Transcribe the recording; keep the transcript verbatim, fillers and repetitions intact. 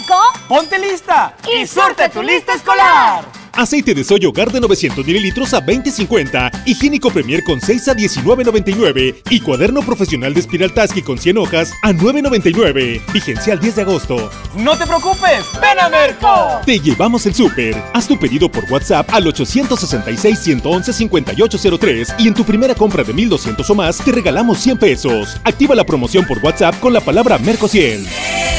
Merco, ponte lista y, y surte tu lista escolar. Aceite de soya hogar de novecientos mililitros a veinte cincuenta. Higiénico Premier con seis a diecinueve noventa y nueve. Y cuaderno profesional de Espiral Tasky con cien hojas a nueve noventa y nueve. Vigencia al diez de agosto. ¡No te preocupes! ¡Ven a Merco! Te llevamos el súper. Haz tu pedido por WhatsApp al ochocientos sesenta y seis, ciento once, cincuenta y ocho cero tres y en tu primera compra de mil doscientos o más te regalamos cien pesos. Activa la promoción por WhatsApp con la palabra Merco cien.